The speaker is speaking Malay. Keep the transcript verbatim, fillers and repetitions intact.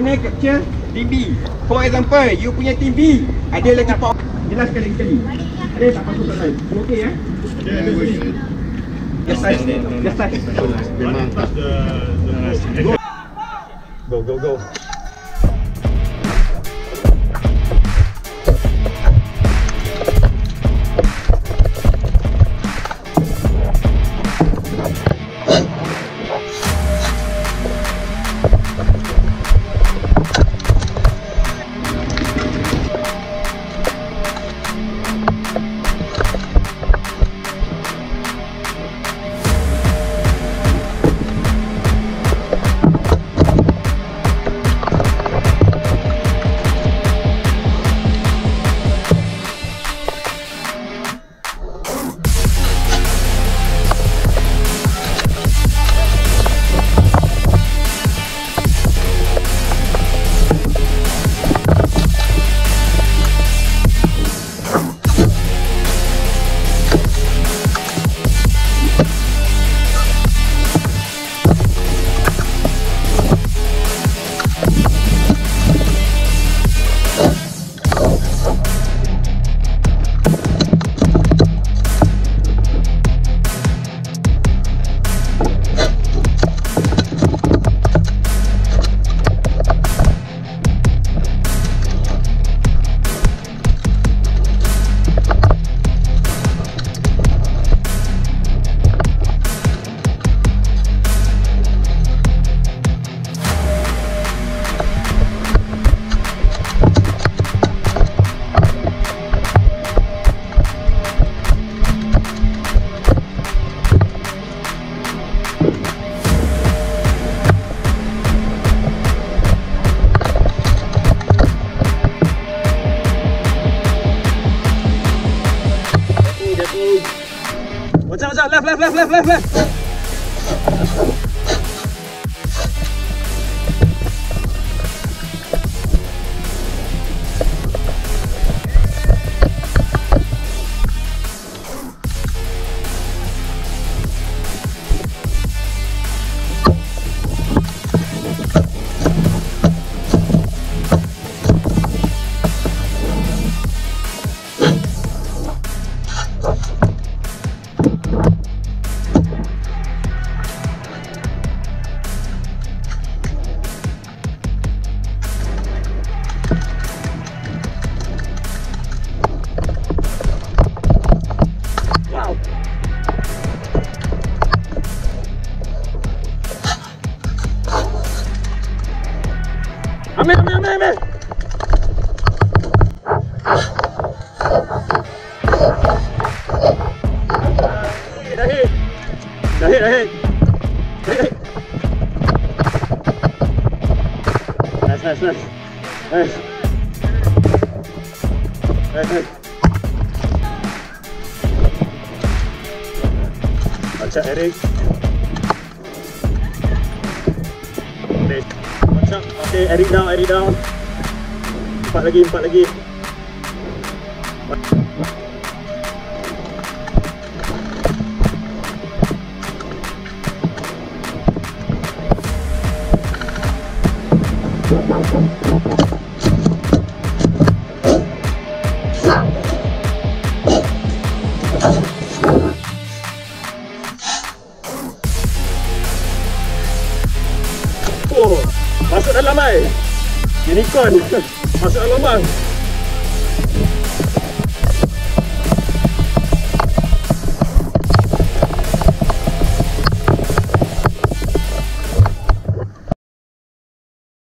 kena capture team B. For example, you punya team B ada lagi power. Jelaskan lagi sekali. Ada tak pasal soalan? Okey ya? Ada, ada boleh. Just size ni. Just size. Memang. Go, go, go. Macam macam left left left left left left. Ambil, ambil, ambil, ambil. Dah hit. Dah hit, dah hit. Nice, nice, nice. Nice. Nice, nice. Baca Eric. Macam, okay, Eric down, Eric down. Empat lagi, empat lagi. Oh, masuk dalam air. Unicorn masuk dalam lubang.